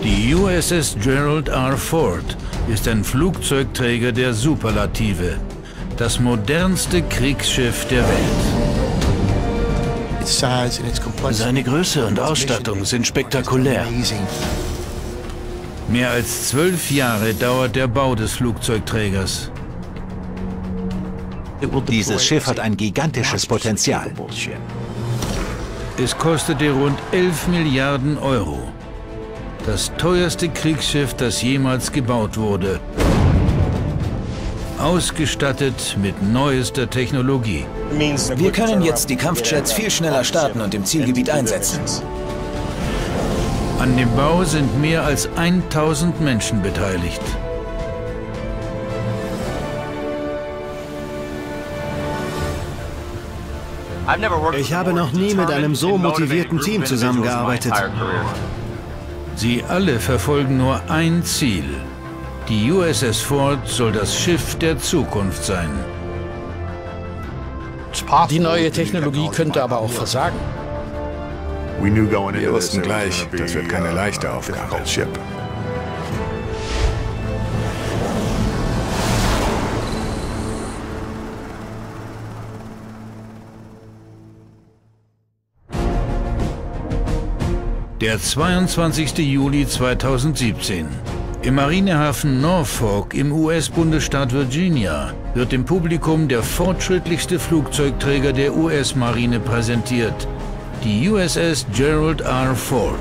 Die USS Gerald R. Ford ist ein Flugzeugträger der Superlative, das modernste Kriegsschiff der Welt. Seine Größe und Ausstattung sind spektakulär. Mehr als 12 Jahre dauert der Bau des Flugzeugträgers. Dieses Schiff hat ein gigantisches Potenzial. Es kostete rund 11 Milliarden Euro. Das teuerste Kriegsschiff, das jemals gebaut wurde. Ausgestattet mit neuester Technologie. Wir können jetzt die Kampfjets viel schneller starten und im Zielgebiet einsetzen. An dem Bau sind mehr als 1000 Menschen beteiligt. Ich habe noch nie mit einem so motivierten Team zusammengearbeitet. Sie alle verfolgen nur ein Ziel. Die USS Ford soll das Schiff der Zukunft sein. Die neue Technologie könnte aber auch versagen. Wir wussten gleich, das wird keine leichte Aufgabe. Der 22. Juli 2017. Im Marinehafen Norfolk im US-Bundesstaat Virginia wird dem Publikum der fortschrittlichste Flugzeugträger der US-Marine präsentiert, die USS Gerald R. Ford.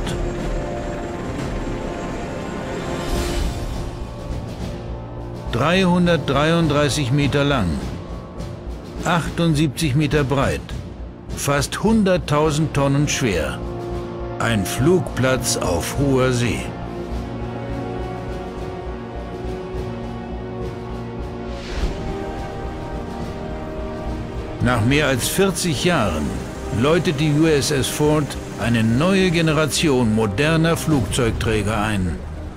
...333 Meter lang, 78 Meter breit, fast 100.000 Tonnen schwer. Ein Flugplatz auf hoher See. Nach mehr als 40 Jahren läutet die USS Ford eine neue Generation moderner Flugzeugträger ein.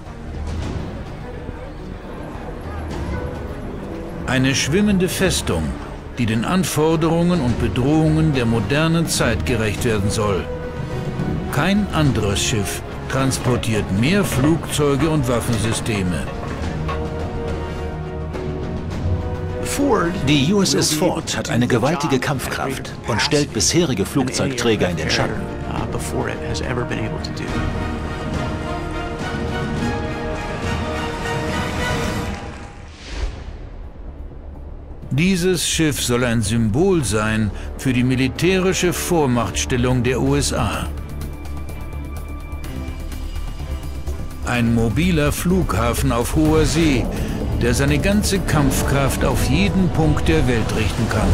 Eine schwimmende Festung, die den Anforderungen und Bedrohungen der modernen Zeit gerecht werden soll. Kein anderes Schiff transportiert mehr Flugzeuge und Waffensysteme. Die USS Ford hat eine gewaltige Kampfkraft und stellt bisherige Flugzeugträger in den Schatten. Dieses Schiff soll ein Symbol sein für die militärische Vormachtstellung der USA. Ein mobiler Flughafen auf hoher See, der seine ganze Kampfkraft auf jeden Punkt der Welt richten kann.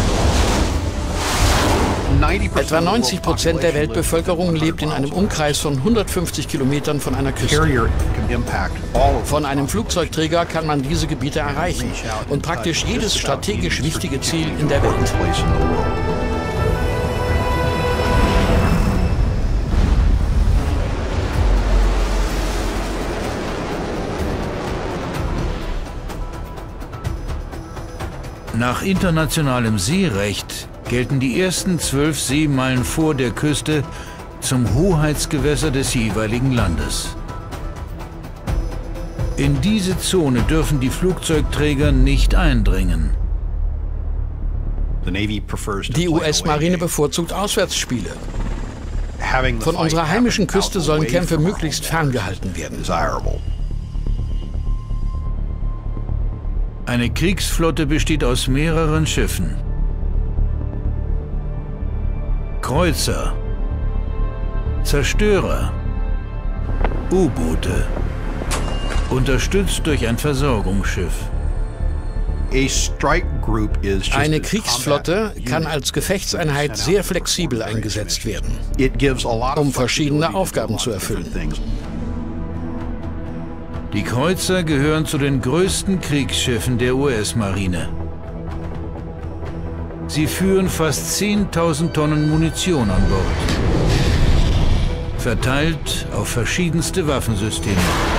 Etwa 90% der Weltbevölkerung lebt in einem Umkreis von 150 Kilometern von einer Küste. Von einem Flugzeugträger kann man diese Gebiete erreichen und praktisch jedes strategisch wichtige Ziel in der Welt. Nach internationalem Seerecht gelten die ersten 12 Seemeilen vor der Küste zum Hoheitsgewässer des jeweiligen Landes. In diese Zone dürfen die Flugzeugträger nicht eindringen. Die US-Marine bevorzugt Auswärtsspiele. Von unserer heimischen Küste sollen Kämpfe möglichst ferngehalten werden. Eine Kriegsflotte besteht aus mehreren Schiffen. Kreuzer, Zerstörer, U-Boote, unterstützt durch ein Versorgungsschiff. Eine Kriegsflotte kann als Gefechtseinheit sehr flexibel eingesetzt werden, um verschiedene Aufgaben zu erfüllen. Die Kreuzer gehören zu den größten Kriegsschiffen der US-Marine. Sie führen fast 10.000 Tonnen Munition an Bord, verteilt auf verschiedenste Waffensysteme.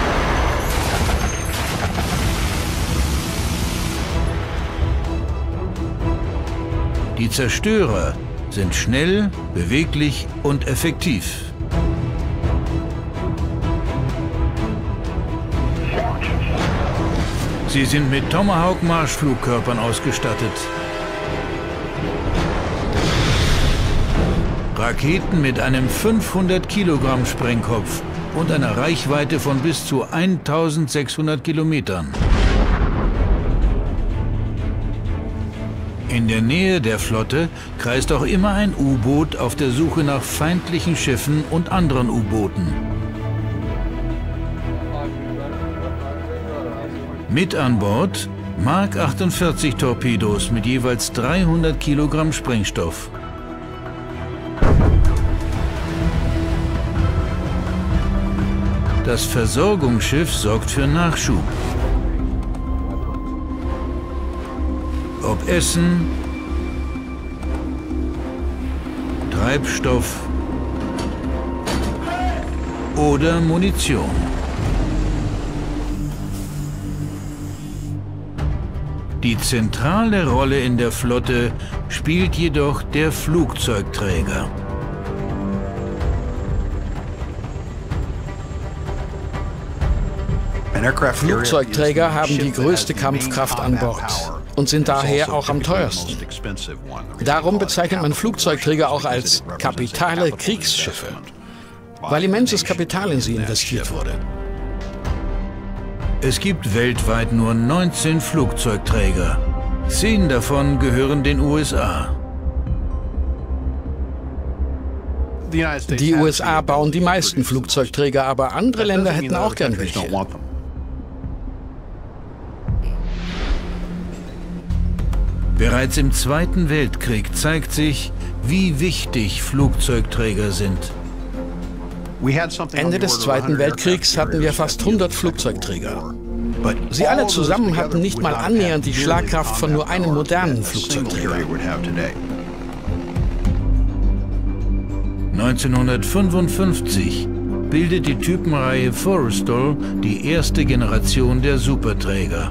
Die Zerstörer sind schnell, beweglich und effektiv. Sie sind mit Tomahawk-Marschflugkörpern ausgestattet. Raketen mit einem 500 Kilogramm Sprengkopf und einer Reichweite von bis zu 1600 Kilometern. In der Nähe der Flotte kreist auch immer ein U-Boot auf der Suche nach feindlichen Schiffen und anderen U-Booten. Mit an Bord Mark 48 Torpedos mit jeweils 300 Kilogramm Sprengstoff. Das Versorgungsschiff sorgt für Nachschub. Ob Essen, Treibstoff oder Munition. Die zentrale Rolle in der Flotte spielt jedoch der Flugzeugträger. Flugzeugträger haben die größte Kampfkraft an Bord und sind daher auch am teuersten. Darum bezeichnet man Flugzeugträger auch als kapitale Kriegsschiffe, weil immenses Kapital in sie investiert wurde. Es gibt weltweit nur 19 Flugzeugträger. 10 davon gehören den USA. Die USA bauen die meisten Flugzeugträger, aber andere Länder hätten auch gern welche. Bereits im Zweiten Weltkrieg zeigt sich, wie wichtig Flugzeugträger sind. Ende des Zweiten Weltkriegs hatten wir fast 100 Flugzeugträger. Sie alle zusammen hatten nicht mal annähernd die Schlagkraft von nur einem modernen Flugzeugträger. 1955 bildet die Typenreihe Forrestal die erste Generation der Superträger.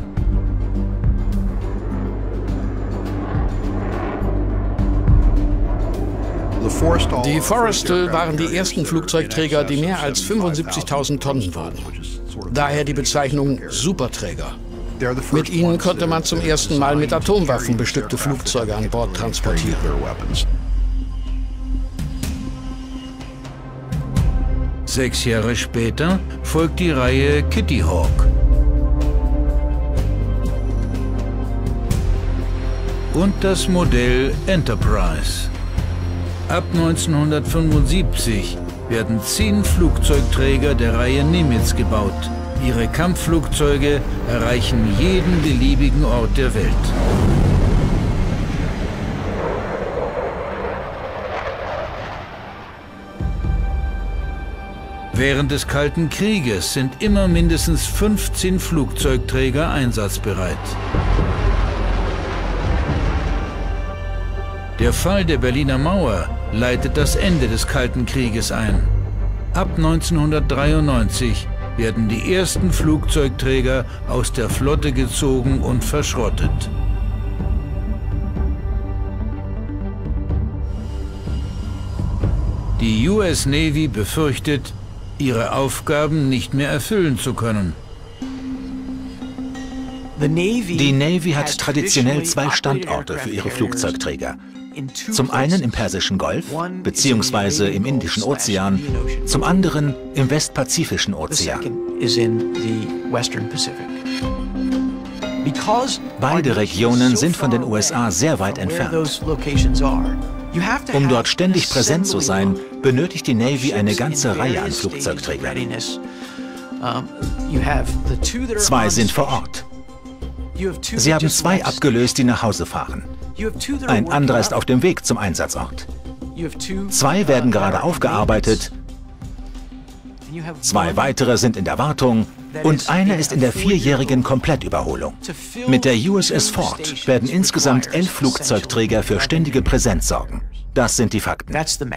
Die Forrestal waren die ersten Flugzeugträger, die mehr als 75.000 Tonnen wogen. Daher die Bezeichnung Superträger. Mit ihnen konnte man zum ersten Mal mit Atomwaffen bestückte Flugzeuge an Bord transportieren. Sechs Jahre später folgt die Reihe Kitty Hawk. Und das Modell Enterprise. Ab 1975 werden 10 Flugzeugträger der Reihe Nimitz gebaut. Ihre Kampfflugzeuge erreichen jeden beliebigen Ort der Welt. Während des Kalten Krieges sind immer mindestens 15 Flugzeugträger einsatzbereit. Der Fall der Berliner Mauer leitet das Ende des Kalten Krieges ein. Ab 1993 werden die ersten Flugzeugträger aus der Flotte gezogen und verschrottet. Die US Navy befürchtet, ihre Aufgaben nicht mehr erfüllen zu können. Die Navy hat traditionell 2 Standorte für ihre Flugzeugträger. Zum einen im Persischen Golf bzw. im Indischen Ozean, zum anderen im Westpazifischen Ozean. Beide Regionen sind von den USA sehr weit entfernt. Um dort ständig präsent zu sein, benötigt die Navy eine ganze Reihe an Flugzeugträgern. 2 sind vor Ort. Sie haben 2 abgelöst, die nach Hause fahren. Ein anderer ist auf dem Weg zum Einsatzort. 2 werden gerade aufgearbeitet, 2 weitere sind in der Wartung und einer ist in der 4-jährigen Komplettüberholung. Mit der USS Ford werden insgesamt 11 Flugzeugträger für ständige Präsenz sorgen. Das sind die Fakten.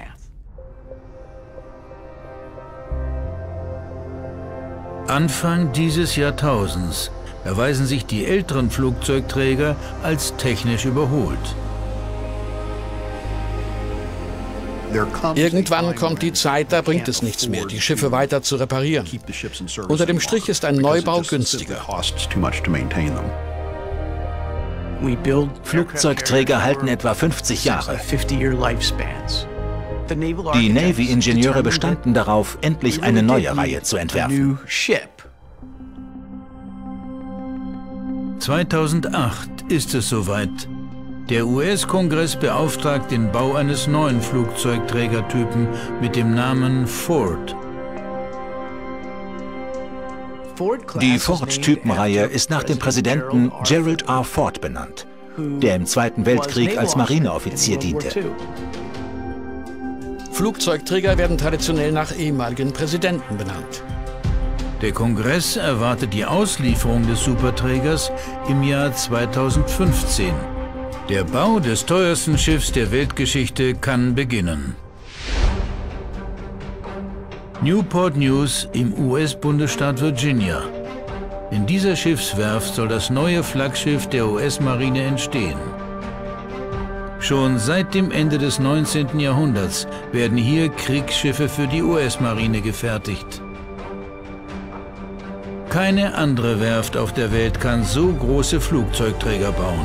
Anfang dieses Jahrtausends erweisen sich die älteren Flugzeugträger als technisch überholt. Irgendwann kommt die Zeit, da bringt es nichts mehr, die Schiffe weiter zu reparieren. Unter dem Strich ist ein Neubau günstiger. Flugzeugträger halten etwa 50 Jahre. Die Navy-Ingenieure bestanden darauf, endlich eine neue Reihe zu entwerfen. 2008 ist es soweit. Der US-Kongress beauftragt den Bau eines neuen Flugzeugträgertypen mit dem Namen Ford. Die Ford-Typenreihe ist nach dem Präsidenten Gerald R. Ford benannt, der im Zweiten Weltkrieg als Marineoffizier diente. Flugzeugträger werden traditionell nach ehemaligen Präsidenten benannt. Der Kongress erwartet die Auslieferung des Superträgers im Jahr 2015. Der Bau des teuersten Schiffs der Weltgeschichte kann beginnen. Newport News im US-Bundesstaat Virginia. In dieser Schiffswerft soll das neue Flaggschiff der US-Marine entstehen. Schon seit dem Ende des 19. Jahrhunderts werden hier Kriegsschiffe für die US-Marine gefertigt. Keine andere Werft auf der Welt kann so große Flugzeugträger bauen.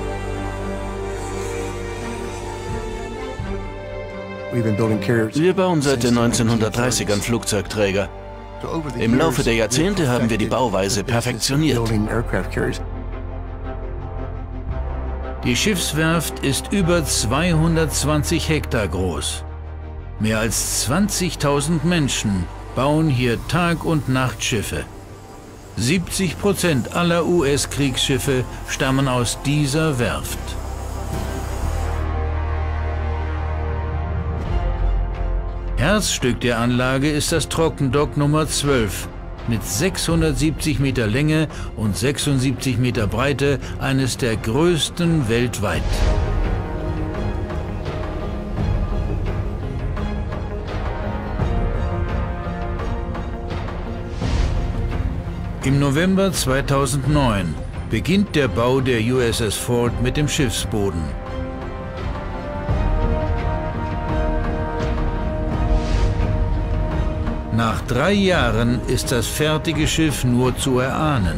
Wir bauen seit den 1930ern Flugzeugträger. Im Laufe der Jahrzehnte haben wir die Bauweise perfektioniert. Die Schiffswerft ist über 220 Hektar groß. Mehr als 20.000 Menschen bauen hier Tag- und Nachtschiffe. 70% aller US-Kriegsschiffe stammen aus dieser Werft. Herzstück der Anlage ist das Trockendock Nummer 12 mit 670 Meter Länge und 76 Meter Breite, eines der größten weltweit. Im November 2009 beginnt der Bau der USS Ford mit dem Schiffsboden. Nach 3 Jahren ist das fertige Schiff nur zu erahnen.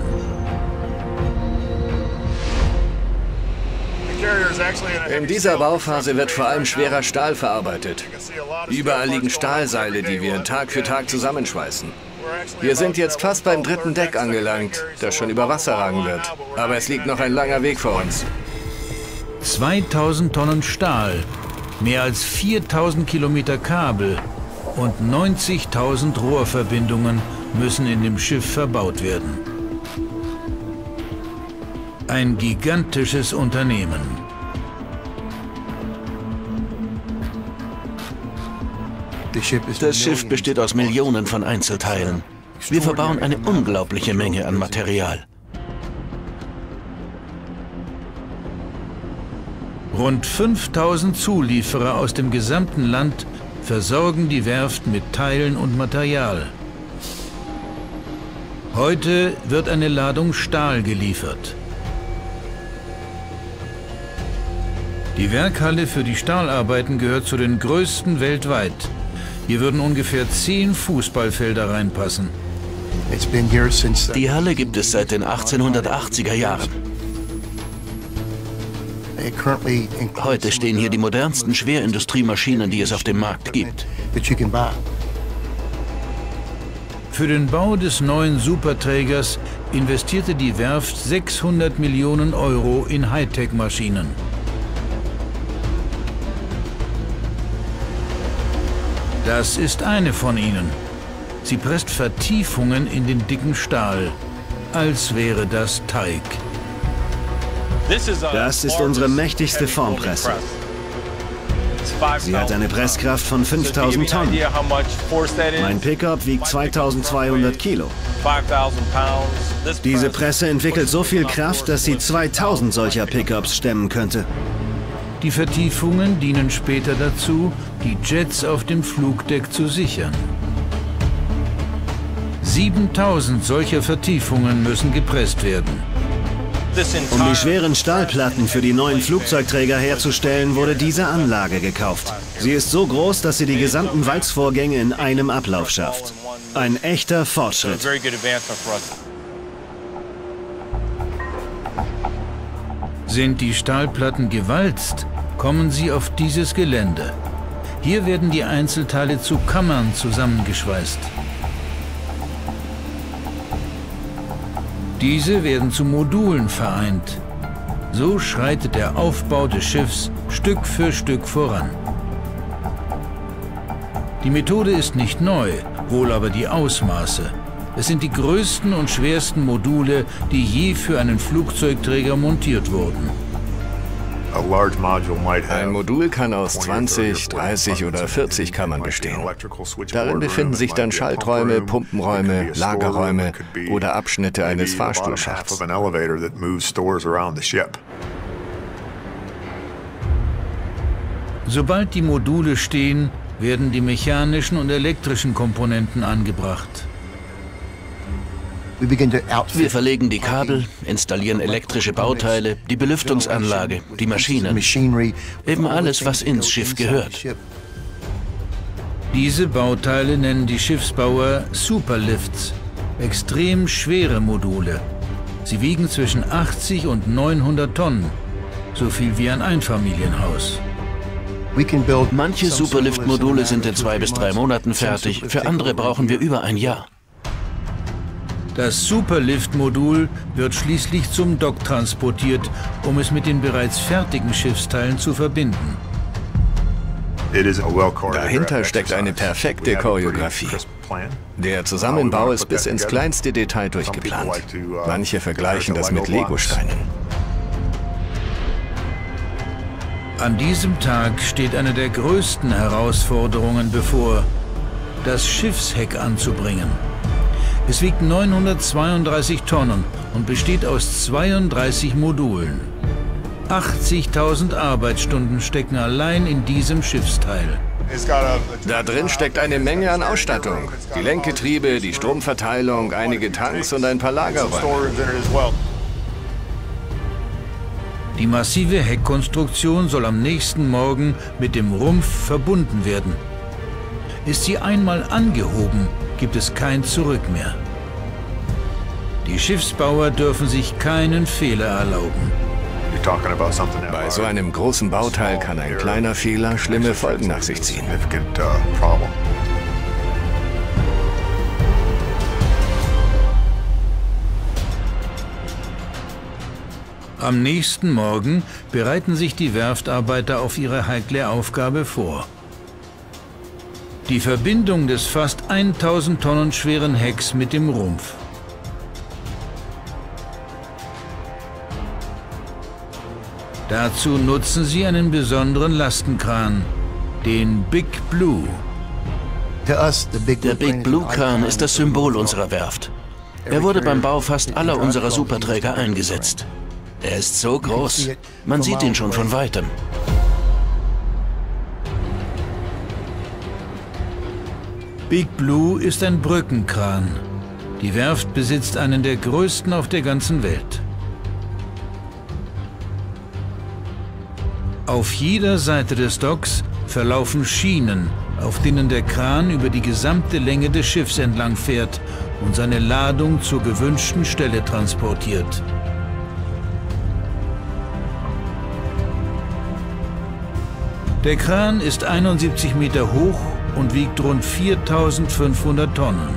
In dieser Bauphase wird vor allem schwerer Stahl verarbeitet. Überall liegen Stahlseile, die wir Tag für Tag zusammenschweißen. Wir sind jetzt fast beim 3. Deck angelangt, das schon über Wasser ragen wird. Aber es liegt noch ein langer Weg vor uns. 2000 Tonnen Stahl, mehr als 4000 Kilometer Kabel und 90.000 Rohrverbindungen müssen in dem Schiff verbaut werden. Ein gigantisches Unternehmen. Das Schiff besteht aus Millionen von Einzelteilen. Wir verbauen eine unglaubliche Menge an Material. Rund 5000 Zulieferer aus dem gesamten Land versorgen die Werft mit Teilen und Material. Heute wird eine Ladung Stahl geliefert. Die Werkhalle für die Stahlarbeiten gehört zu den größten weltweit. Hier würden ungefähr 10 Fußballfelder reinpassen. Die Halle gibt es seit den 1880er Jahren. Heute stehen hier die modernsten Schwerindustriemaschinen, die es auf dem Markt gibt. Für den Bau des neuen Superträgers investierte die Werft 600 Millionen Euro in Hightech-Maschinen. Das ist eine von ihnen. Sie presst Vertiefungen in den dicken Stahl, als wäre das Teig. Das ist unsere mächtigste Formpresse. Sie hat eine Presskraft von 5000 Tonnen. Mein Pickup wiegt 2200 Kilo. Diese Presse entwickelt so viel Kraft, dass sie 2000 solcher Pickups stemmen könnte. Die Vertiefungen dienen später dazu, die Jets auf dem Flugdeck zu sichern. 7000 solcher Vertiefungen müssen gepresst werden. Um die schweren Stahlplatten für die neuen Flugzeugträger herzustellen, wurde diese Anlage gekauft. Sie ist so groß, dass sie die gesamten Walzvorgänge in einem Ablauf schafft. Ein echter Fortschritt. Sind die Stahlplatten gewalzt, kommen sie auf dieses Gelände. Hier werden die Einzelteile zu Kammern zusammengeschweißt. Diese werden zu Modulen vereint. So schreitet der Aufbau des Schiffs Stück für Stück voran. Die Methode ist nicht neu, wohl aber die Ausmaße. Es sind die größten und schwersten Module, die je für einen Flugzeugträger montiert wurden. Ein Modul kann aus 20, 30 oder 40 Kammern bestehen. Darin befinden sich dann Schalträume, Pumpenräume, Lagerräume oder Abschnitte eines Fahrstuhlschachts. Sobald die Module stehen, werden die mechanischen und elektrischen Komponenten angebracht. Wir verlegen die Kabel, installieren elektrische Bauteile, die Belüftungsanlage, die Maschinen. Eben alles, was ins Schiff gehört. Diese Bauteile nennen die Schiffsbauer Superlifts, extrem schwere Module. Sie wiegen zwischen 80 und 900 Tonnen, so viel wie ein Einfamilienhaus. Manche Superlift-Module sind in 2 bis 3 Monaten fertig, für andere brauchen wir über ein Jahr. Das Superlift-Modul wird schließlich zum Dock transportiert, um es mit den bereits fertigen Schiffsteilen zu verbinden. Dahinter steckt eine perfekte Choreografie. Der Zusammenbau ist bis ins kleinste Detail durchgeplant. Manche vergleichen das mit Legosteinen. An diesem Tag steht eine der größten Herausforderungen bevor, das Schiffsheck anzubringen. Es wiegt 932 Tonnen und besteht aus 32 Modulen. 80.000 Arbeitsstunden stecken allein in diesem Schiffsteil. Da drin steckt eine Menge an Ausstattung. Die Lenkgetriebe, die Stromverteilung, einige Tanks und ein paar Lagerräume. Die massive Heckkonstruktion soll am nächsten Morgen mit dem Rumpf verbunden werden. Ist sie einmal angehoben, gibt es kein Zurück mehr. Die Schiffsbauer dürfen sich keinen Fehler erlauben. Bei so einem großen Bauteil kann ein kleiner Fehler schlimme Folgen nach sich ziehen. Am nächsten Morgen bereiten sich die Werftarbeiter auf ihre heikle Aufgabe vor. Die Verbindung des fast 1000 Tonnen schweren Hecks mit dem Rumpf. Dazu nutzen sie einen besonderen Lastenkran, den Big Blue. Der Big Blue Kran ist das Symbol unserer Werft. Er wurde beim Bau fast aller unserer Superträger eingesetzt. Er ist so groß, man sieht ihn schon von weitem. Big Blue ist ein Brückenkran. Die Werft besitzt einen der größten auf der ganzen Welt. Auf jeder Seite des Docks verlaufen Schienen, auf denen der Kran über die gesamte Länge des Schiffs entlang fährt und seine Ladung zur gewünschten Stelle transportiert. Der Kran ist 71 Meter hoch und wiegt rund 4.500 Tonnen.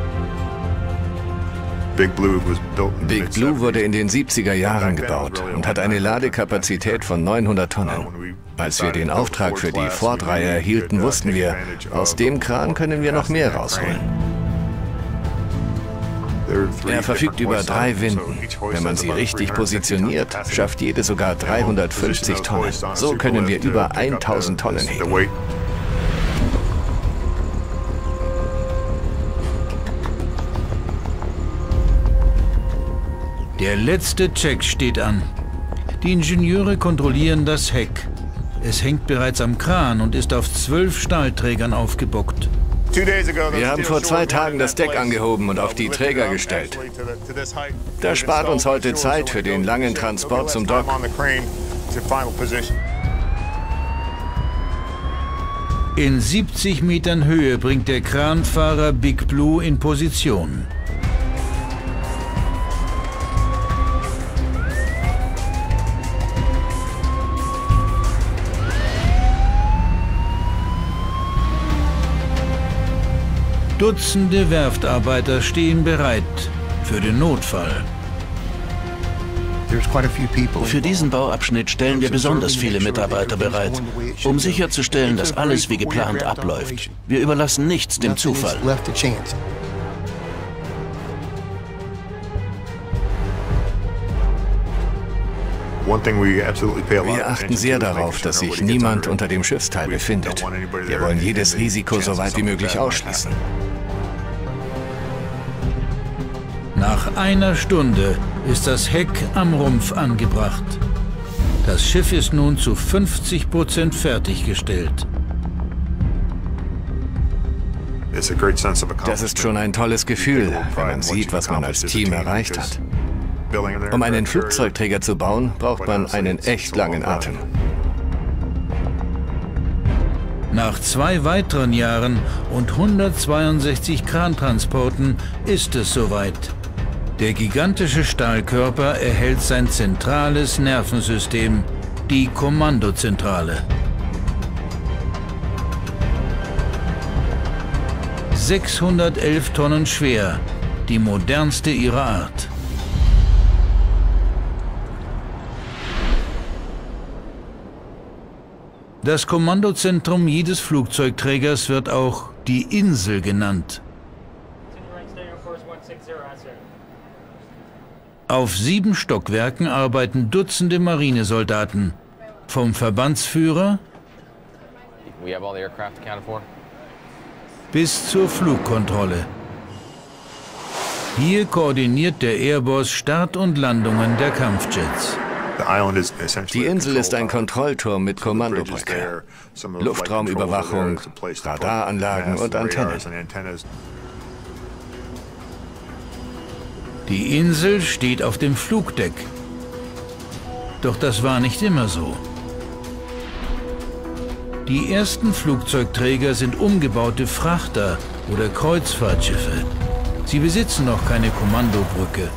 Big Blue wurde in den 70er Jahren gebaut und hat eine Ladekapazität von 900 Tonnen. Als wir den Auftrag für die Ford-Reihe erhielten, wussten wir, aus dem Kran können wir noch mehr rausholen. Er verfügt über 3 Winden. Wenn man sie richtig positioniert, schafft jede sogar 350 Tonnen. So können wir über 1000 Tonnen heben. Der letzte Check steht an. Die Ingenieure kontrollieren das Heck. Es hängt bereits am Kran und ist auf 12 Stahlträgern aufgebockt. Wir haben vor 2 Tagen das Deck angehoben und auf die Träger gestellt. Das spart uns heute Zeit für den langen Transport zum Dock. In 70 Metern Höhe bringt der Kranfahrer Big Blue in Position. Dutzende Werftarbeiter stehen bereit für den Notfall. Für diesen Bauabschnitt stellen wir besonders viele Mitarbeiter bereit, um sicherzustellen, dass alles wie geplant abläuft. Wir überlassen nichts dem Zufall. Wir achten sehr darauf, dass sich niemand unter dem Schiffsteil befindet. Wir wollen jedes Risiko so weit wie möglich ausschließen. Nach einer Stunde ist das Heck am Rumpf angebracht. Das Schiff ist nun zu 50% fertiggestellt. Das ist schon ein tolles Gefühl, wenn man sieht, was man als Team erreicht hat. Um einen Flugzeugträger zu bauen, braucht man einen echt langen Atem. Nach 2 weiteren Jahren und 162 Krantransporten ist es soweit. Der gigantische Stahlkörper erhält sein zentrales Nervensystem, die Kommandozentrale. 611 Tonnen schwer, die modernste ihrer Art. Das Kommandozentrum jedes Flugzeugträgers wird auch die Insel genannt. Auf 7 Stockwerken arbeiten Dutzende Marinesoldaten, vom Verbandsführer bis zur Flugkontrolle. Hier koordiniert der Airboss Start und Landungen der Kampfjets. Die Insel ist ein Kontrollturm mit Kommandobrücke, Luftraumüberwachung, Radaranlagen und Antennen. Die Insel steht auf dem Flugdeck. Doch das war nicht immer so. Die ersten Flugzeugträger sind umgebaute Frachter oder Kreuzfahrtschiffe. Sie besitzen noch keine Kommandobrücke.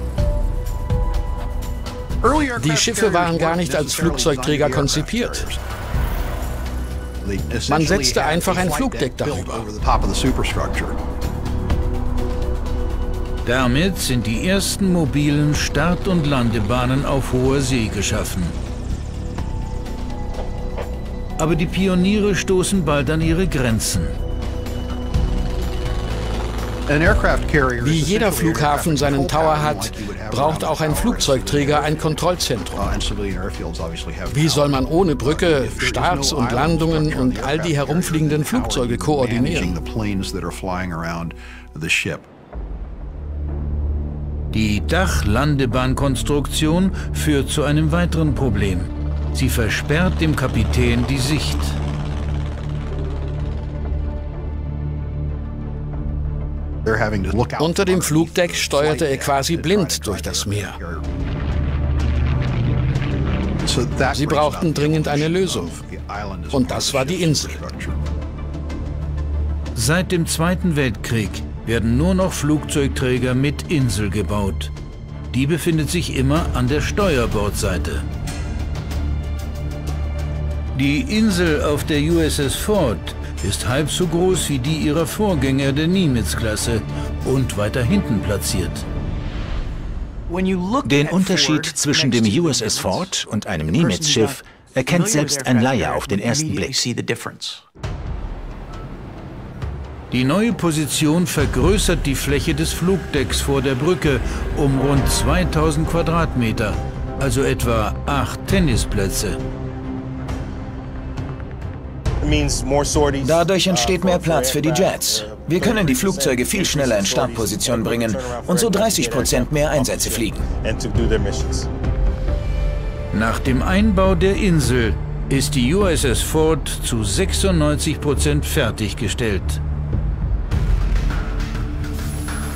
Die Schiffe waren gar nicht als Flugzeugträger konzipiert. Man setzte einfach ein Flugdeck darüber. Damit sind die ersten mobilen Start- und Landebahnen auf hoher See geschaffen. Aber die Pioniere stoßen bald an ihre Grenzen. Wie jeder Flughafen seinen Tower hat, braucht auch ein Flugzeugträger ein Kontrollzentrum. Wie soll man ohne Brücke Starts und Landungen und all die herumfliegenden Flugzeuge koordinieren? Die Dachlandebahn-Konstruktion führt zu einem weiteren Problem. Sie versperrt dem Kapitän die Sicht. Unter dem Flugdeck steuerte er quasi blind durch das Meer. Sie brauchten dringend eine Lösung. Und das war die Insel. Seit dem Zweiten Weltkrieg werden nur noch Flugzeugträger mit Insel gebaut. Die befindet sich immer an der Steuerbordseite. Die Insel auf der USS Ford ist halb so groß wie die ihrer Vorgänger der Nimitz-Klasse und weiter hinten platziert. Den Unterschied zwischen dem USS Ford und einem Nimitz-Schiff erkennt selbst ein Laie auf den ersten Blick. Die neue Position vergrößert die Fläche des Flugdecks vor der Brücke um rund 2000 Quadratmeter, also etwa 8 Tennisplätze. Dadurch entsteht mehr Platz für die Jets. Wir können die Flugzeuge viel schneller in Startposition bringen und so 30% mehr Einsätze fliegen. Nach dem Einbau der Insel ist die USS Ford zu 96% fertiggestellt.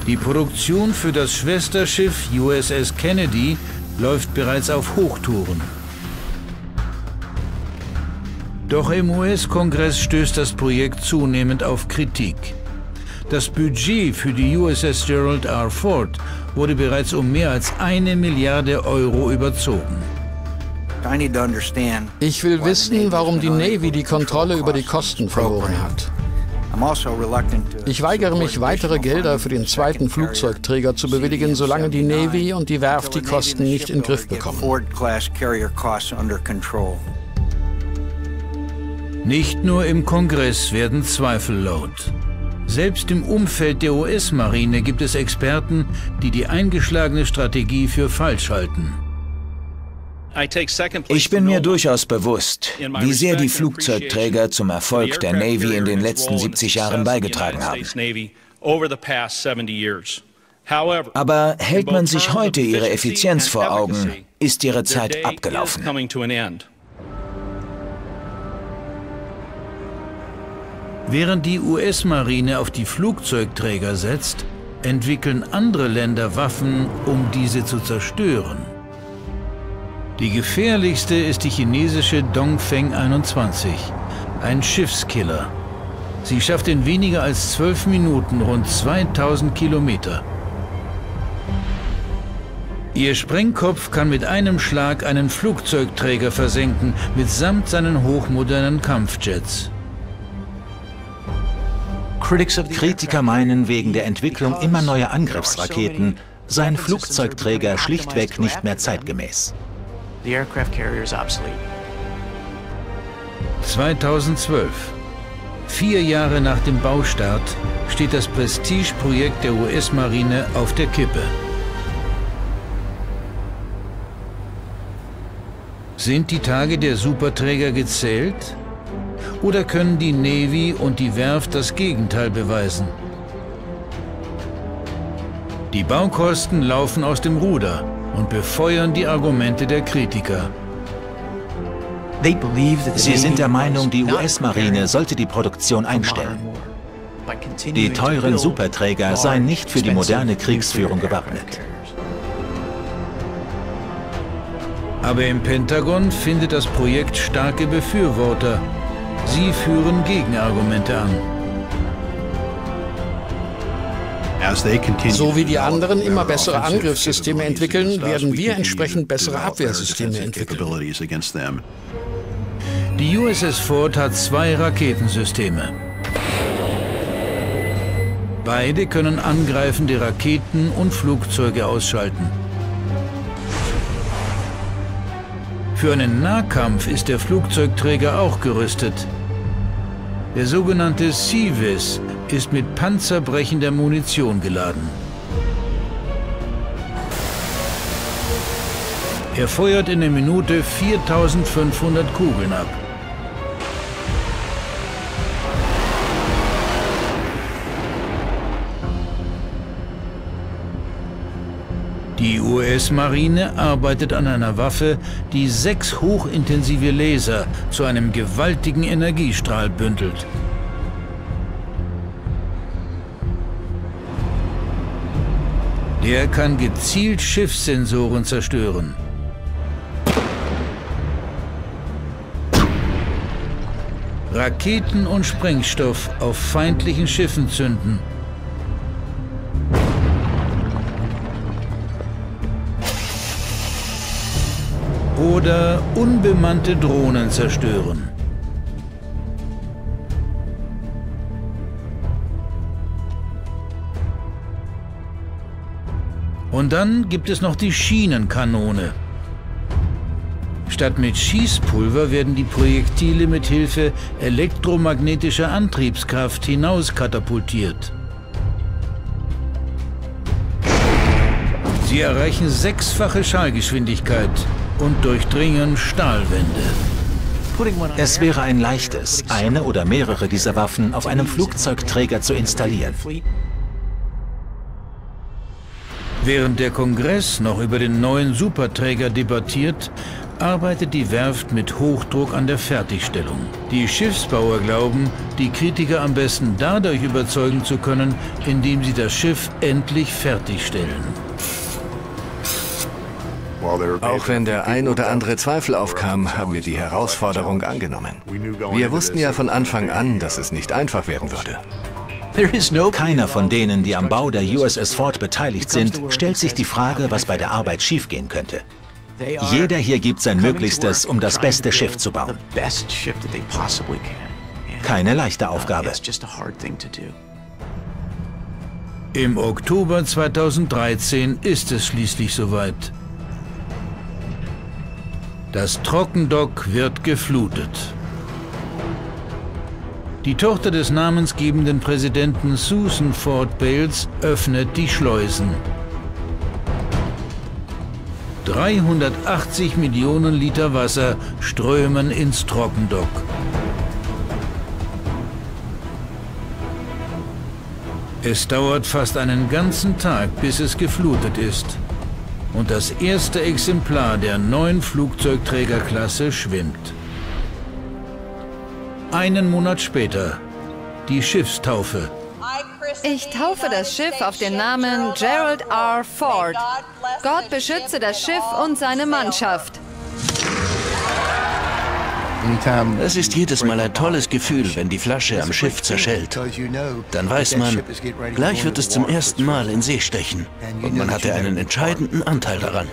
Die Produktion für das Schwesterschiff USS Kennedy läuft bereits auf Hochtouren. Doch im US-Kongress stößt das Projekt zunehmend auf Kritik. Das Budget für die USS Gerald R. Ford wurde bereits um mehr als 1 Milliarde Euro überzogen. Ich will wissen, warum die Navy die Kontrolle über die Kosten verloren hat. Ich weigere mich, weitere Gelder für den zweiten Flugzeugträger zu bewilligen, solange die Navy und die Werft die Kosten nicht in den Griff bekommen. Nicht nur im Kongress werden Zweifel laut. Selbst im Umfeld der US-Marine gibt es Experten, die die eingeschlagene Strategie für falsch halten. Ich bin mir durchaus bewusst, wie sehr die Flugzeugträger zum Erfolg der Navy in den letzten 70 Jahren beigetragen haben. Aber hält man sich heute ihre Effizienz vor Augen, ist ihre Zeit abgelaufen. Während die US-Marine auf die Flugzeugträger setzt, entwickeln andere Länder Waffen, um diese zu zerstören. Die gefährlichste ist die chinesische Dongfeng 21, ein Schiffskiller. Sie schafft in weniger als 12 Minuten rund 2000 Kilometer. Ihr Sprengkopf kann mit einem Schlag einen Flugzeugträger versenken, mitsamt seinen hochmodernen Kampfjets. Kritiker meinen, wegen der Entwicklung immer neuer Angriffsraketen seien Flugzeugträger schlichtweg nicht mehr zeitgemäß. 2012, 4 Jahre nach dem Baustart, steht das Prestigeprojekt der US-Marine auf der Kippe. Sind die Tage der Superträger gezählt? Oder können die Navy und die Werft das Gegenteil beweisen? Die Baukosten laufen aus dem Ruder und befeuern die Argumente der Kritiker. Sie sind der Meinung, die US-Marine sollte die Produktion einstellen. Die teuren Superträger seien nicht für die moderne Kriegsführung gewappnet. Aber im Pentagon findet das Projekt starke Befürworter. Sie führen Gegenargumente an. So wie die anderen immer bessere Angriffssysteme entwickeln, werden wir entsprechend bessere Abwehrsysteme entwickeln. Die USS Ford hat 2 Raketensysteme. Beide können angreifende Raketen und Flugzeuge ausschalten. Für einen Nahkampf ist der Flugzeugträger auch gerüstet. Der sogenannte Seavis ist mit panzerbrechender Munition geladen. Er feuert in der Minute 4500 Kugeln ab. Die US-Marine arbeitet an einer Waffe, die 6 hochintensive Laser zu einem gewaltigen Energiestrahl bündelt. Der kann gezielt Schiffssensoren zerstören. Raketen und Sprengstoff auf feindlichen Schiffen zünden. Oder unbemannte Drohnen zerstören. Und dann gibt es noch die Schienenkanone. Statt mit Schießpulver werden die Projektile mit Hilfe elektromagnetischer Antriebskraft hinauskatapultiert. Sie erreichen 6-fache Schallgeschwindigkeit und durchdringen Stahlwände. Es wäre ein leichtes, eine oder mehrere dieser Waffen auf einem Flugzeugträger zu installieren. Während der Kongress noch über den neuen Superträger debattiert, arbeitet die Werft mit Hochdruck an der Fertigstellung. Die Schiffsbauer glauben, die Kritiker am besten dadurch überzeugen zu können, indem sie das Schiff endlich fertigstellen. Auch wenn der ein oder andere Zweifel aufkam, haben wir die Herausforderung angenommen. Wir wussten ja von Anfang an, dass es nicht einfach werden würde. Keiner von denen, die am Bau der USS Ford beteiligt sind, stellt sich die Frage, was bei der Arbeit schiefgehen könnte. Jeder hier gibt sein Möglichstes, um das beste Schiff zu bauen. Keine leichte Aufgabe. Im Oktober 2013 ist es schließlich soweit. Das Trockendock wird geflutet. Die Tochter des namensgebenden Präsidenten Susan Ford Bales öffnet die Schleusen. 380 Millionen Liter Wasser strömen ins Trockendock. Es dauert fast einen ganzen Tag, bis es geflutet ist. Und das erste Exemplar der neuen Flugzeugträgerklasse schwimmt. Einen Monat später, die Schiffstaufe. Ich taufe das Schiff auf den Namen Gerald R. Ford. Gott beschütze das Schiff und seine Mannschaft. Es ist jedes Mal ein tolles Gefühl, wenn die Flasche am Schiff zerschellt. Dann weiß man, gleich wird es zum ersten Mal in See stechen. Und man hatte einen entscheidenden Anteil daran.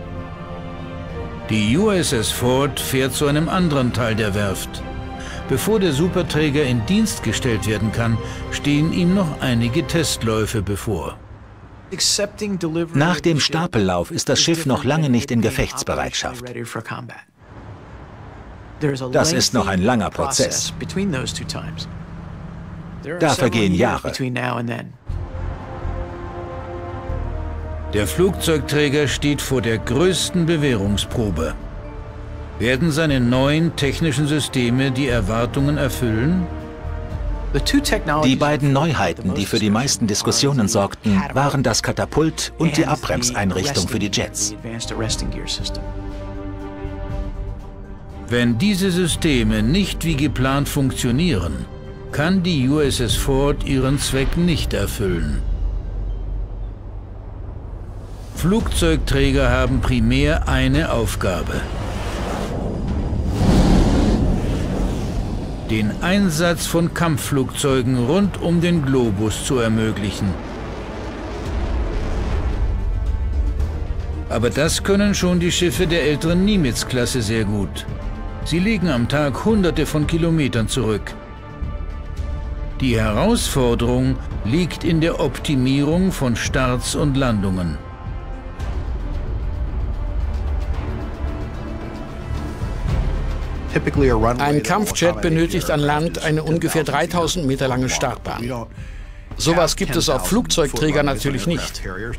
Die USS Ford fährt zu einem anderen Teil der Werft. Bevor der Superträger in Dienst gestellt werden kann, stehen ihm noch einige Testläufe bevor. Nach dem Stapellauf ist das Schiff noch lange nicht in Gefechtsbereitschaft. Das ist noch ein langer Prozess. Da vergehen Jahre. Der Flugzeugträger steht vor der größten Bewährungsprobe. Werden seine neuen technischen Systeme die Erwartungen erfüllen? Die beiden Neuheiten, die für die meisten Diskussionen sorgten, waren das Katapult und die Abbremseinrichtung für die Jets. Wenn diese Systeme nicht wie geplant funktionieren, kann die USS Ford ihren Zweck nicht erfüllen. Flugzeugträger haben primär eine Aufgabe: den Einsatz von Kampfflugzeugen rund um den Globus zu ermöglichen. Aber das können schon die Schiffe der älteren Nimitz-Klasse sehr gut. Sie legen am Tag Hunderte von Kilometern zurück. Die Herausforderung liegt in der Optimierung von Starts und Landungen. Ein Kampfjet benötigt an Land eine ungefähr 3000 Meter lange Startbahn. Sowas gibt es auf Flugzeugträgern natürlich nicht.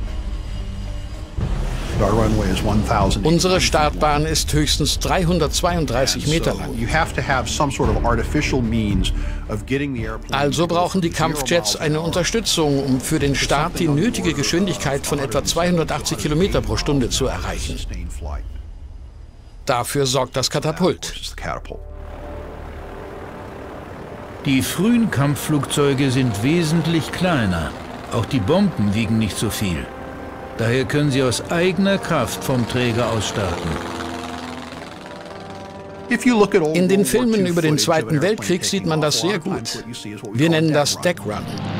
Unsere Startbahn ist höchstens 332 Meter lang. Also brauchen die Kampfjets eine Unterstützung, um für den Start die nötige Geschwindigkeit von etwa 280 Kilometer pro Stunde zu erreichen. Dafür sorgt das Katapult. Die frühen Kampfflugzeuge sind wesentlich kleiner. Auch die Bomben wiegen nicht so viel. Daher können sie aus eigener Kraft vom Träger aus starten. In den Filmen über den Zweiten Weltkrieg sieht man das sehr gut. Wir nennen das Deckrun.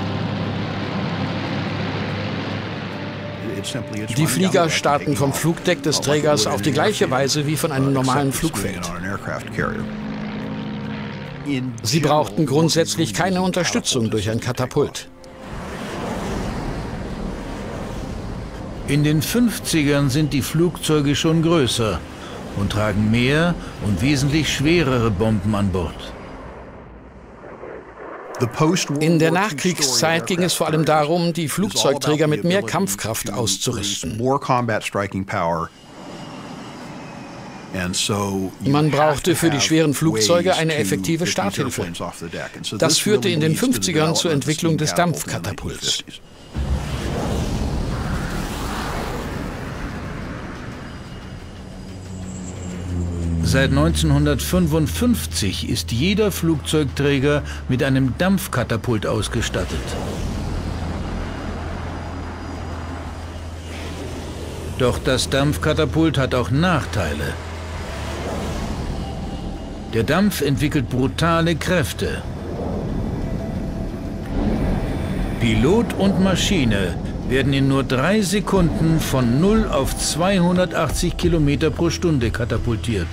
Die Flieger starten vom Flugdeck des Trägers auf die gleiche Weise wie von einem normalen Flugfeld. Sie brauchten grundsätzlich keine Unterstützung durch ein Katapult. In den 50ern sind die Flugzeuge schon größer und tragen mehr und wesentlich schwerere Bomben an Bord. In der Nachkriegszeit ging es vor allem darum, die Flugzeugträger mit mehr Kampfkraft auszurüsten. Man brauchte für die schweren Flugzeuge eine effektive Starthilfe. Das führte in den 50ern zur Entwicklung des Dampfkatapults. Seit 1955 ist jeder Flugzeugträger mit einem Dampfkatapult ausgestattet. Doch das Dampfkatapult hat auch Nachteile. Der Dampf entwickelt brutale Kräfte. Pilot und Maschine werden in nur 3 Sekunden von 0 auf 280 Kilometer pro Stunde katapultiert.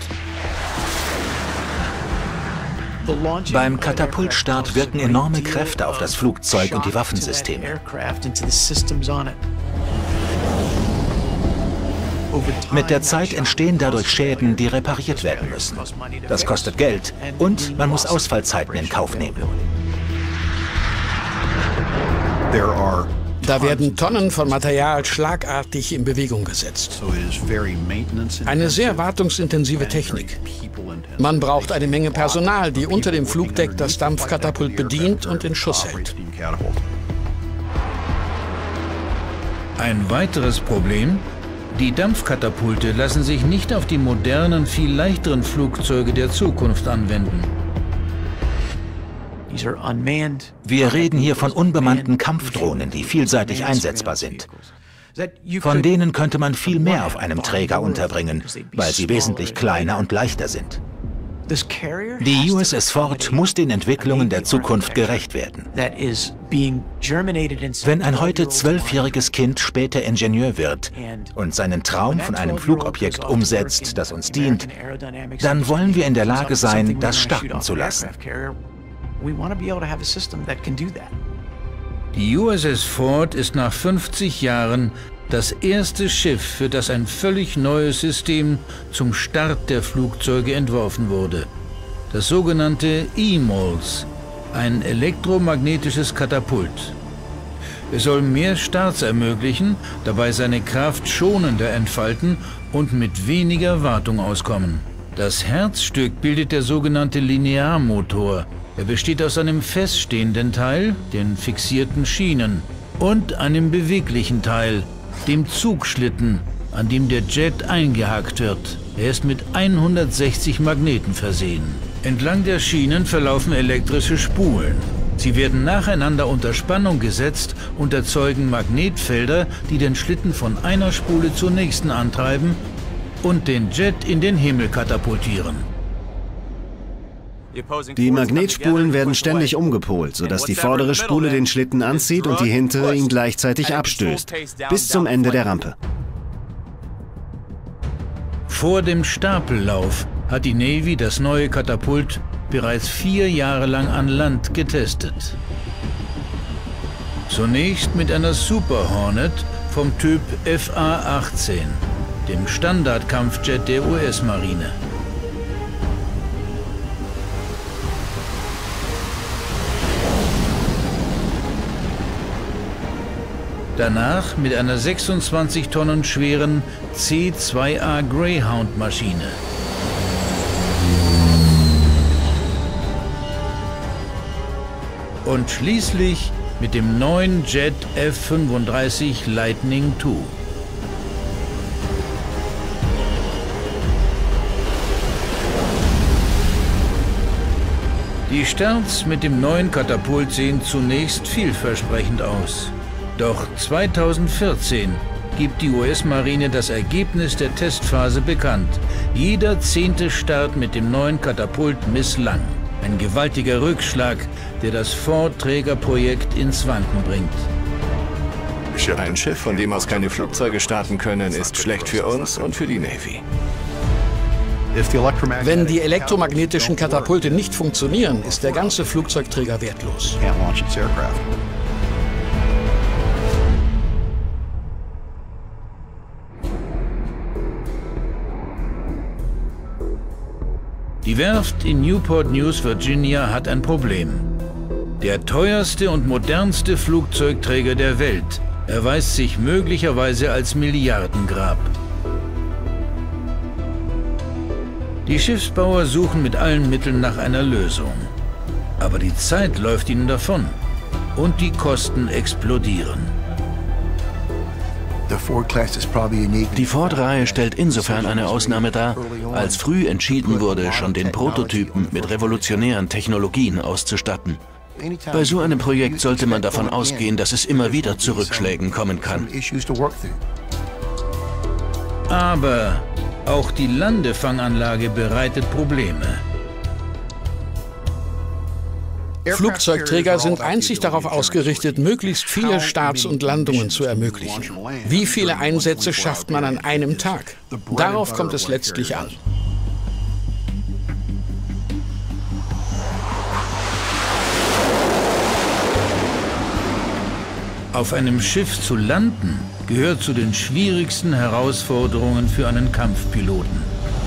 Beim Katapultstart wirken enorme Kräfte auf das Flugzeug und die Waffensysteme. Mit der Zeit entstehen dadurch Schäden, die repariert werden müssen. Das kostet Geld und man muss Ausfallzeiten in Kauf nehmen. Da werden Tonnen von Material schlagartig in Bewegung gesetzt. Eine sehr wartungsintensive Technik. Man braucht eine Menge Personal, die unter dem Flugdeck das Dampfkatapult bedient und in Schuss hält. Ein weiteres Problem: Die Dampfkatapulte lassen sich nicht auf die modernen, viel leichteren Flugzeuge der Zukunft anwenden. Wir reden hier von unbemannten Kampfdrohnen, die vielseitig einsetzbar sind. Von denen könnte man viel mehr auf einem Träger unterbringen, weil sie wesentlich kleiner und leichter sind. Die USS Ford muss den Entwicklungen der Zukunft gerecht werden. Wenn ein heute 12-jähriges Kind später Ingenieur wird und seinen Traum von einem Flugobjekt umsetzt, das uns dient, dann wollen wir in der Lage sein, das starten zu lassen. Die USS Ford ist nach 50 Jahren das erste Schiff, für das ein völlig neues System zum Start der Flugzeuge entworfen wurde. Das sogenannte EMALS, ein elektromagnetisches Katapult. Es soll mehr Starts ermöglichen, dabei seine Kraft schonender entfalten und mit weniger Wartung auskommen. Das Herzstück bildet der sogenannte Linearmotor. Er besteht aus einem feststehenden Teil, den fixierten Schienen, und einem beweglichen Teil, dem Zugschlitten, an dem der Jet eingehakt wird. Er ist mit 160 Magneten versehen. Entlang der Schienen verlaufen elektrische Spulen. Sie werden nacheinander unter Spannung gesetzt und erzeugen Magnetfelder, die den Schlitten von einer Spule zur nächsten antreiben und den Jet in den Himmel katapultieren. Die Magnetspulen werden ständig umgepolt, sodass die vordere Spule den Schlitten anzieht und die hintere ihn gleichzeitig abstößt, bis zum Ende der Rampe. Vor dem Stapellauf hat die Navy das neue Katapult bereits 4 Jahre lang an Land getestet. Zunächst mit einer Super Hornet vom Typ FA-18, dem Standardkampfjet der US-Marine. Danach mit einer 26 Tonnen schweren C-2A Greyhound-Maschine. Und schließlich mit dem neuen Jet F-35 Lightning II. Die Starts mit dem neuen Katapult sehen zunächst vielversprechend aus. Doch 2014 gibt die US-Marine das Ergebnis der Testphase bekannt. Jeder 10. Start mit dem neuen Katapult misslang. Ein gewaltiger Rückschlag, der das Ford-Trägerprojekt ins Wanken bringt. Ein Schiff, von dem aus keine Flugzeuge starten können, ist schlecht für uns und für die Navy. Wenn die elektromagnetischen Katapulte nicht funktionieren, ist der ganze Flugzeugträger wertlos. Die Werft in Newport News, Virginia, hat ein Problem. Der teuerste und modernste Flugzeugträger der Welt erweist sich möglicherweise als Milliardengrab. Die Schiffsbauer suchen mit allen Mitteln nach einer Lösung. Aber die Zeit läuft ihnen davon und die Kosten explodieren. Die Ford-Reihe stellt insofern eine Ausnahme dar, als früh entschieden wurde, schon den Prototypen mit revolutionären Technologien auszustatten. Bei so einem Projekt sollte man davon ausgehen, dass es immer wieder zu Rückschlägen kommen kann. Aber auch die Landefanganlage bereitet Probleme. Flugzeugträger sind einzig darauf ausgerichtet, möglichst viele Starts und Landungen zu ermöglichen. Wie viele Einsätze schafft man an einem Tag? Darauf kommt es letztlich an. Auf einem Schiff zu landen, gehört zu den schwierigsten Herausforderungen für einen Kampfpiloten.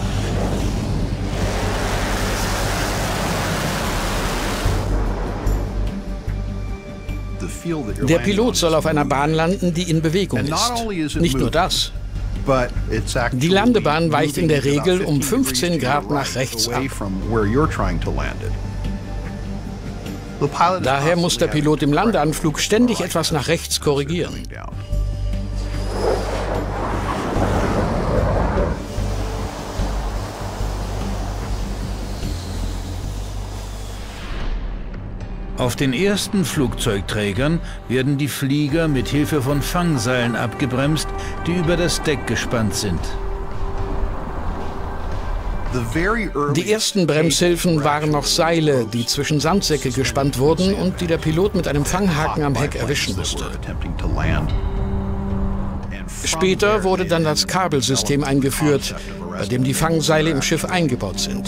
Der Pilot soll auf einer Bahn landen, die in Bewegung ist. Nicht nur das. Die Landebahn weicht in der Regel um 15 Grad nach rechts ab. Daher muss der Pilot im Landeanflug ständig etwas nach rechts korrigieren. Auf den ersten Flugzeugträgern werden die Flieger mit Hilfe von Fangseilen abgebremst, die über das Deck gespannt sind. Die ersten Bremshilfen waren noch Seile, die zwischen Sandsäcke gespannt wurden und die der Pilot mit einem Fanghaken am Heck erwischen musste. Später wurde dann das Kabelsystem eingeführt, bei dem die Fangseile im Schiff eingebaut sind.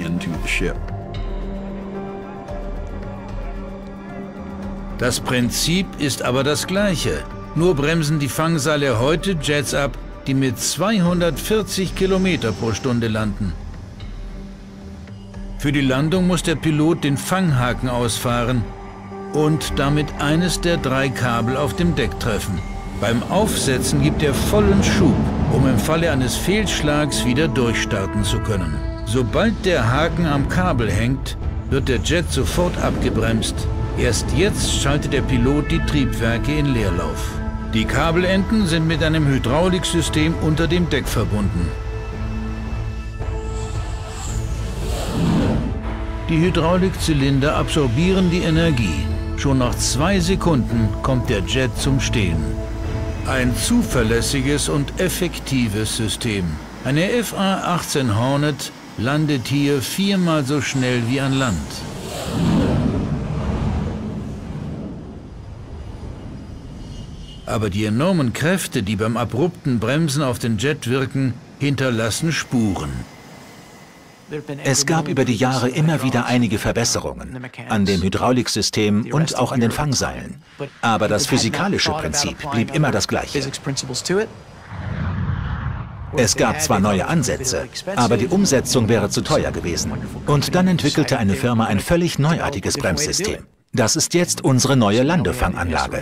Das Prinzip ist aber das gleiche. Nur bremsen die Fangseile heute Jets ab, die mit 240 Kilometer pro Stunde landen. Für die Landung muss der Pilot den Fanghaken ausfahren und damit eines der 3 Kabel auf dem Deck treffen. Beim Aufsetzen gibt er vollen Schub, um im Falle eines Fehlschlags wieder durchstarten zu können. Sobald der Haken am Kabel hängt, wird der Jet sofort abgebremst. Erst jetzt schaltet der Pilot die Triebwerke in Leerlauf. Die Kabelenden sind mit einem Hydrauliksystem unter dem Deck verbunden. Die Hydraulikzylinder absorbieren die Energie. Schon nach 2 Sekunden kommt der Jet zum Stehen. Ein zuverlässiges und effektives System. Eine FA-18 Hornet landet hier 4-mal so schnell wie an Land. Aber die enormen Kräfte, die beim abrupten Bremsen auf den Jet wirken, hinterlassen Spuren. Es gab über die Jahre immer wieder einige Verbesserungen an dem Hydrauliksystem und auch an den Fangseilen. Aber das physikalische Prinzip blieb immer das gleiche. Es gab zwar neue Ansätze, aber die Umsetzung wäre zu teuer gewesen. Und dann entwickelte eine Firma ein völlig neuartiges Bremssystem. Das ist jetzt unsere neue Landefanganlage.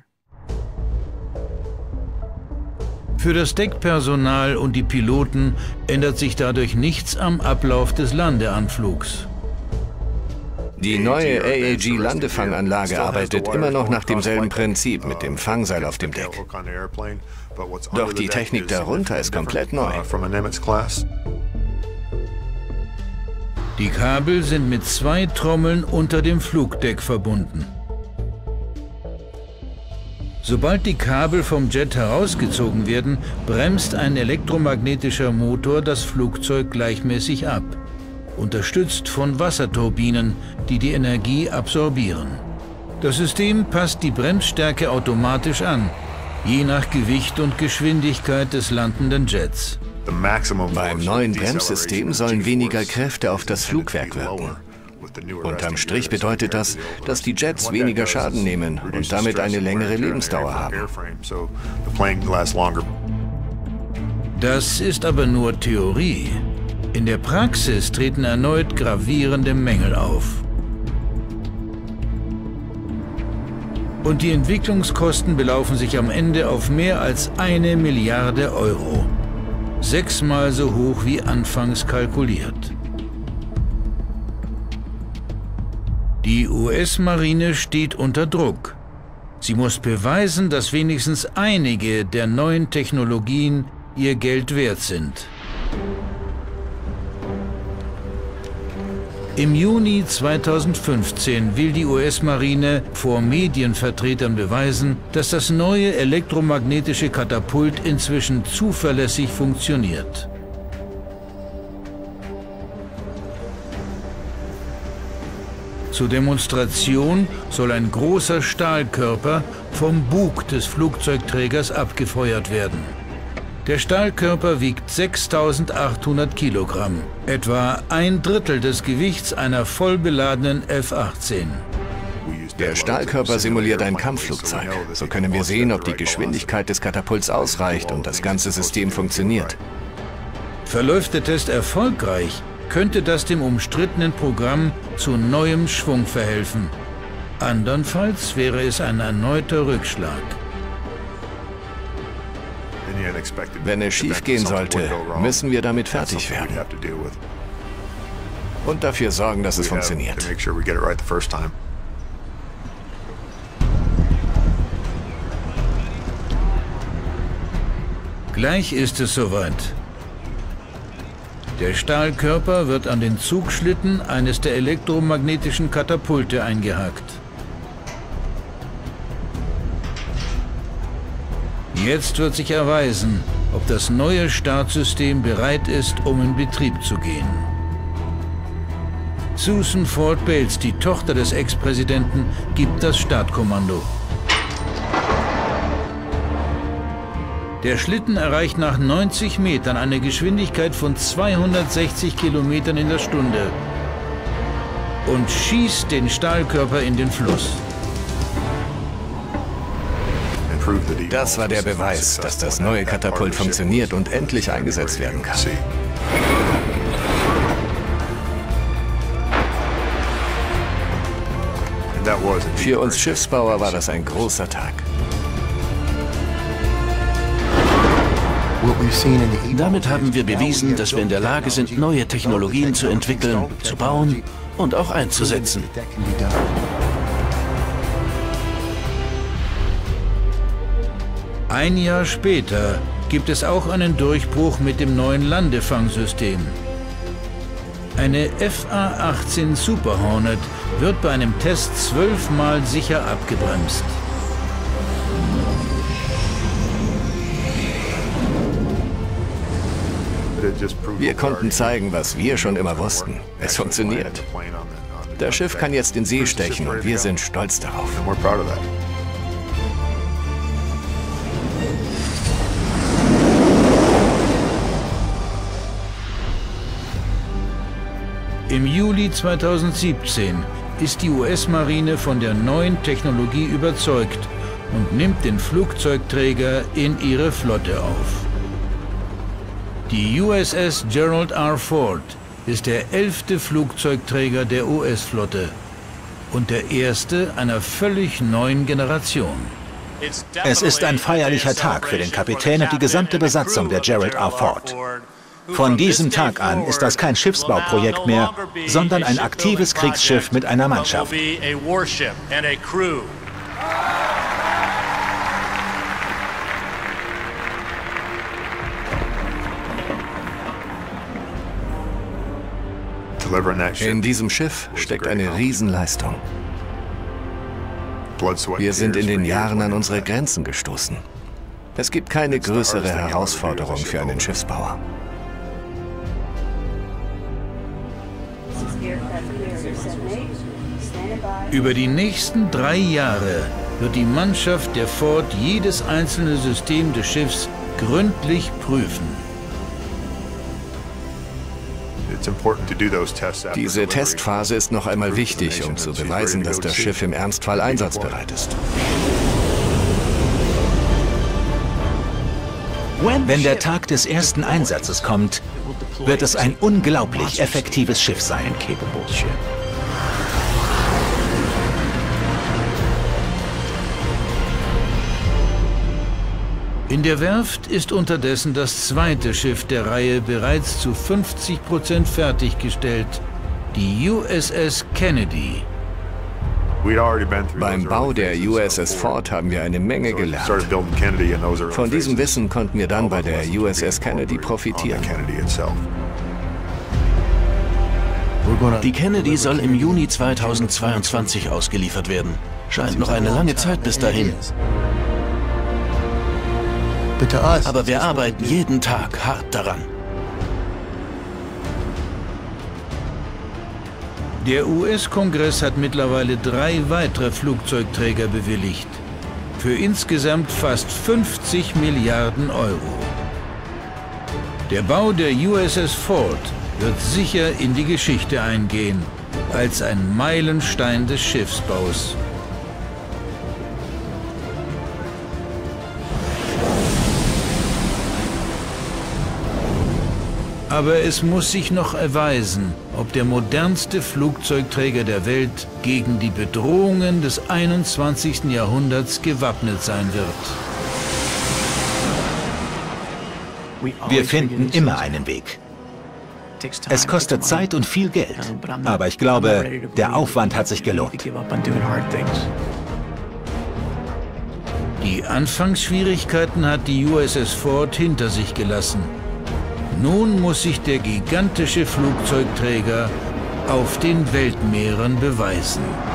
Für das Deckpersonal und die Piloten ändert sich dadurch nichts am Ablauf des Landeanflugs. Die neue AAG-Landefanganlage arbeitet immer noch nach demselben Prinzip mit dem Fangseil auf dem Deck. Doch die Technik darunter ist komplett neu. Die Kabel sind mit 2 Trommeln unter dem Flugdeck verbunden. Sobald die Kabel vom Jet herausgezogen werden, bremst ein elektromagnetischer Motor das Flugzeug gleichmäßig ab, unterstützt von Wasserturbinen, die die Energie absorbieren. Das System passt die Bremsstärke automatisch an, je nach Gewicht und Geschwindigkeit des landenden Jets. Beim neuen Bremssystem sollen weniger Kräfte auf das Flugwerk wirken. Unterm Strich bedeutet das, dass die Jets weniger Schaden nehmen und damit eine längere Lebensdauer haben. Das ist aber nur Theorie. In der Praxis treten erneut gravierende Mängel auf. Und die Entwicklungskosten belaufen sich am Ende auf mehr als 1 Milliarde Euro. 6-mal so hoch wie anfangs kalkuliert. Die US-Marine steht unter Druck. Sie muss beweisen, dass wenigstens einige der neuen Technologien ihr Geld wert sind. Im Juni 2015 will die US-Marine vor Medienvertretern beweisen, dass das neue elektromagnetische Katapult inzwischen zuverlässig funktioniert. Zur Demonstration soll ein großer Stahlkörper vom Bug des Flugzeugträgers abgefeuert werden. Der Stahlkörper wiegt 6.800 Kilogramm, etwa ein Drittel des Gewichts einer vollbeladenen F-18. Der Stahlkörper simuliert ein Kampfflugzeug. So können wir sehen, ob die Geschwindigkeit des Katapults ausreicht und das ganze System funktioniert. Verläuft der Test erfolgreich, könnte das dem umstrittenen Programm zu neuem Schwung verhelfen. Andernfalls wäre es ein erneuter Rückschlag. Wenn es schiefgehen sollte, müssen wir damit fertig werden. Und dafür sorgen, dass es funktioniert. Gleich ist es soweit. Der Stahlkörper wird an den Zugschlitten eines der elektromagnetischen Katapulte eingehakt. Jetzt wird sich erweisen, ob das neue Startsystem bereit ist, um in Betrieb zu gehen. Susan Ford Bales, die Tochter des Ex-Präsidenten, gibt das Startkommando. Der Schlitten erreicht nach 90 Metern eine Geschwindigkeit von 260 Kilometern in der Stunde und schießt den Stahlkörper in den Fluss. Das war der Beweis, dass das neue Katapult funktioniert und endlich eingesetzt werden kann. Für uns Schiffsbauer war das ein großer Tag. Damit haben wir bewiesen, dass wir in der Lage sind, neue Technologien zu entwickeln, zu bauen und auch einzusetzen. Ein Jahr später gibt es auch einen Durchbruch mit dem neuen Landefangsystem. Eine FA-18 Super Hornet wird bei einem Test 12-mal sicher abgebremst. Wir konnten zeigen, was wir schon immer wussten. Es funktioniert. Das Schiff kann jetzt in See stechen und wir sind stolz darauf. Im Juli 2017 ist die US-Marine von der neuen Technologie überzeugt und nimmt den Flugzeugträger in ihre Flotte auf. Die USS Gerald R. Ford ist der 11. Flugzeugträger der US-Flotte und der erste einer völlig neuen Generation. Es ist ein feierlicher Tag für den Kapitän und die gesamte Besatzung der Gerald R. Ford. Von diesem Tag an ist das kein Schiffsbauprojekt mehr, sondern ein aktives Kriegsschiff mit einer Mannschaft. In diesem Schiff steckt eine Riesenleistung. Wir sind in den Jahren an unsere Grenzen gestoßen. Es gibt keine größere Herausforderung für einen Schiffsbauer. Über die nächsten 3 Jahre wird die Mannschaft der Ford jedes einzelne System des Schiffs gründlich prüfen. Diese Testphase ist noch einmal wichtig, um zu beweisen, dass das Schiff im Ernstfall einsatzbereit ist. Wenn der Tag des ersten Einsatzes kommt, wird es ein unglaublich effektives Schiff sein. In der Werft ist unterdessen das zweite Schiff der Reihe bereits zu 50% fertiggestellt, die USS Kennedy. Beim Bau der USS Ford haben wir eine Menge gelernt. Von diesem Wissen konnten wir dann bei der USS Kennedy profitieren. Die Kennedy soll im Juni 2022 ausgeliefert werden. Scheint noch eine lange Zeit bis dahin. Aber wir arbeiten jeden Tag hart daran. Der US-Kongress hat mittlerweile 3 weitere Flugzeugträger bewilligt. Für insgesamt fast 50 Milliarden Euro. Der Bau der USS Ford wird sicher in die Geschichte eingehen, als ein Meilenstein des Schiffsbaus. Aber es muss sich noch erweisen, ob der modernste Flugzeugträger der Welt gegen die Bedrohungen des 21. Jahrhunderts gewappnet sein wird. Wir finden immer einen Weg. Es kostet Zeit und viel Geld, aber ich glaube, der Aufwand hat sich gelohnt. Die Anfangsschwierigkeiten hat die USS Ford hinter sich gelassen. Nun muss sich der gigantische Flugzeugträger auf den Weltmeeren beweisen.